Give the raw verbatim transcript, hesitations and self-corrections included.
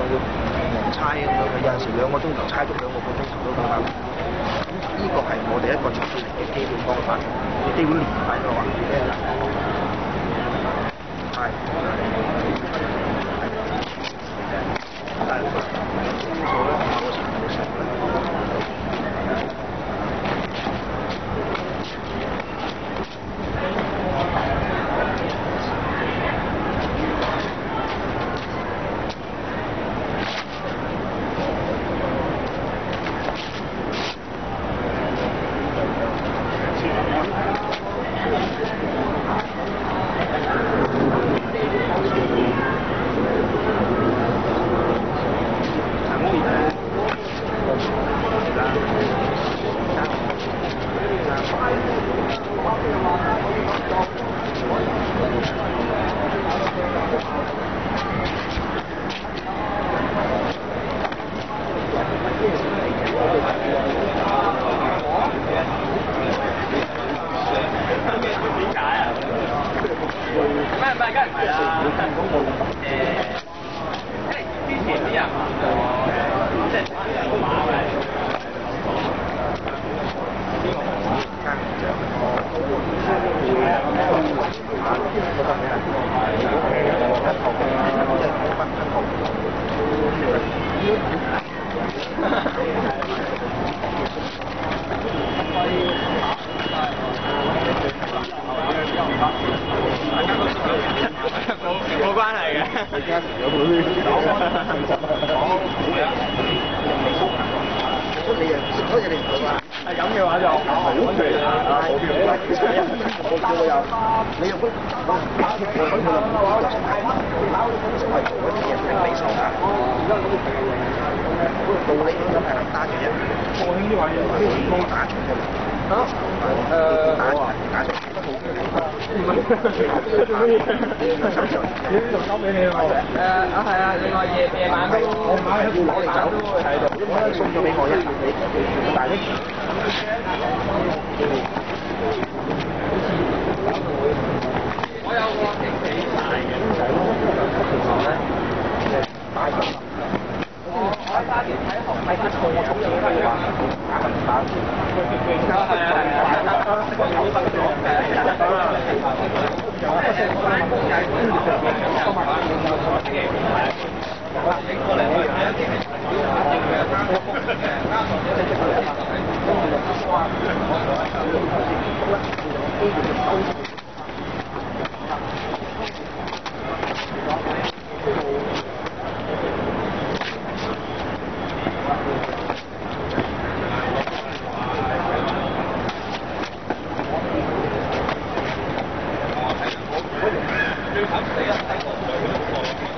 猜咁樣嘅，有陣時兩個鐘頭猜足兩個半鐘頭都得啦。咁呢個係我哋一個出嚟嘅基本方法，基本年底嘅話，係但係清楚咧，多時冇食咧。 冇關係嘅。你又好似你唔好啊！係飲嘅話就好味啦，好味。我我又你又會我打佢佢就唔好就係係嗰啲人係比數㗎。道理應該係單嘅啫。國慶呢位冇打出嘅。嚇？誒打打出都冇嘅。唔係。做乜嘢？你呢度交俾你喎。誒啊係啊！另外夜夜晚都我買要攞嚟走都會喺度。我送咗俾我一盒你，大啲。我有個幾幾大嘅，大嘅。我喺沙田睇紅係啲錯錯錯嘅話，打打。係啊係啊。最慘死啊！睇過最